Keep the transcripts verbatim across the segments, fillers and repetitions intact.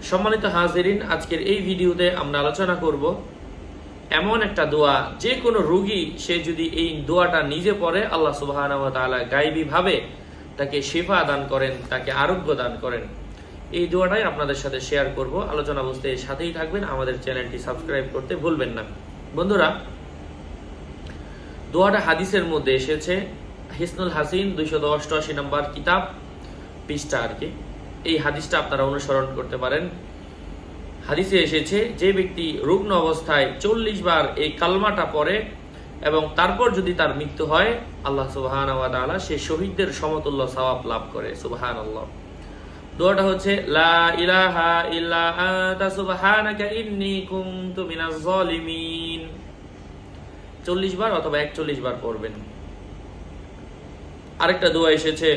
সম্মানিত হাজিরিন, আজকের এই ভিডিওতে আমরা আলোচনা করব এমন একটা দোয়া, যে কোনো রোগী সে যদি এই দোয়াটা নিজে পড়ে আল্লাহ সুবহানাহু ওয়া তাআলা গায়বী ভাবে তাকে শিফা দান করেন, তাকে আরোগ্য দান করেন। এই দোয়াটাই আপনাদের সাথে শেয়ার করব। আলোচনা বুঝতে সাথেই থাকবেন, আমাদের চ্যানেলটি সাবস্ক্রাইব করতে ভুলবেন না। বন্ধুরা, দোয়াটা হাদিসের মধ্যে এসেছে, হিসনুল হাসিন দুইশো অষ্টআশি নম্বর কিতাব পৃষ্ঠা আর কি। এই হাদিসটা আপনারা অনুসরণ করতে পারেন। হাদিসে এসেছে, যে ব্যক্তি রুগ্ন অবস্থায় চল্লিশ বার এই কালমাটা পড়ে এবং তারপর যদি তার মৃত্যু হয়, আল্লাহ সুবহানাহু ওয়া তাআলা সে শহীদদের সমতুল্য সওয়াব লাভ করে। সুবহানাল্লাহ। দোয়াটা হচ্ছে লা ইলাহা ইল্লা আনতা সুবহানাকা ইন্নী কুনতু মিনাজ জালিমিন। চল্লিশ বার অথবা একচল্লিশ বার পড়বেন। আরেকটা দোয়া এসেছে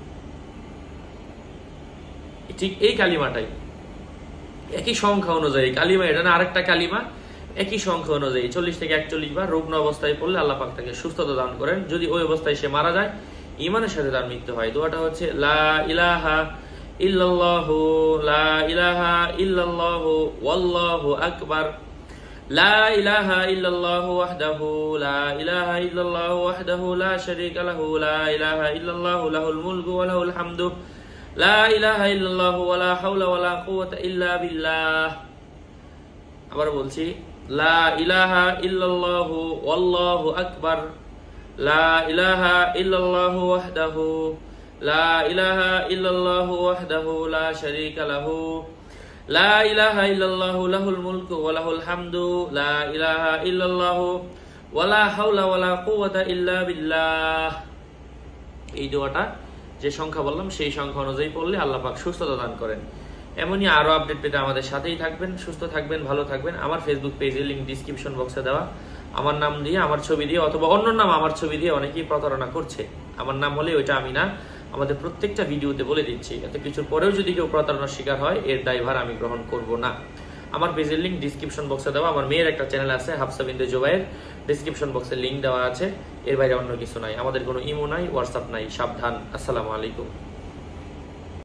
ঠিক এই কালিমাটাই, একই সংখ্যা অনুযায়ী কালিমা, এটা না আরেকটা কালিমা, একই সংখ্যা অনুযায়ী চল্লিশ থেকে একচল্লিশ বার রুগ্ন অবস্থায় পড়লে আল্লাহ পাক তাকে সুস্থতা দান করেন। যদি ওই অবস্থায় সে মারা যায়, ঈমানের সাথে তার মৃত্যু হয়। দোয়াটা হচ্ছে লা ইলাহা ইল্লাল্লাহু লা ইলাহা ইল্লাল্লাহু ওয়াল্লাহু আকবার লা ইলাহা ইল্লাল্লাহু ওয়াহদাহু লা ইলাহা ইল্লাল্লাহু ওয়াহদাহু লা শারীকা লাহু লা ইলাহা ইল্লাল্লাহু লাহুল মুলকু ওয়া লাহুল হামদু লা ইলাহা ইল্লাল্লাহু ওয়া লা হাওলা ওয়া লা কুওয়াতা ইল্লা বিল্লাহ। আবার বলছি, লা ইলাহা ইল্লাল্লাহু ওয়াল্লাহু আকবার লা ইলাহা ইল্লাল্লাহু ওয়াহদাহু লা ইলাহা ইল্লাল্লাহু ওয়াহদাহু লা শারীকা লাহু লা ইলাহা ইল্লাল্লাহু লাহুল মুলকু ওয়া লাহুল হামদু লা ইলাহা ইল্লাল্লাহু ওয়া লা হাওলা ওয়া লা কুওয়াতা ইল্লা বিল্লাহ। এই দোয়াটা যে সংখ্যা বললাম সেই সংখ্যা অনুযায়ী পড়লে আল্লাহ পাক সুস্থতা দান করেন। এমনই আরো আপডেট পেতে আমাদের সাথেই থাকবেন। সুস্থ থাকবেন, ভালো থাকবেন। আমার ফেসবুক পেজের লিংক ডিসক্রিপশন বক্সে দেওয়া। আমার নাম দিয়ে, আমার ছবি দিয়ে অথবা অন্য নাম আমার ছবি দিয়ে অনেকেই প্রতারণা করছে। আমার নাম হলে ওইটা আমি না, আমাদের প্রত্যেকটা ভিডিওতে বলে দিচ্ছি। এত কিছুর পরেও যদি কেউ প্রতারণার শিকার হয়, এর দায়ভার আমি গ্রহণ করব না। আমার পেজের লিংক ডিসক্রিপশন বক্সে দেওয়া। আমার মেয়ের একটা চ্যানেল আছে হাফসা বিনতে জুবায়ের, ডিসক্রিপশন বক্সে লিংক দেওয়া আছে। এর বাইরে অন্য কিছু নাই। আমাদের কোনো ইমো নাই, হোয়াটসঅ্যাপ নাই। সাবধান। আসসালামু আলাইকুম।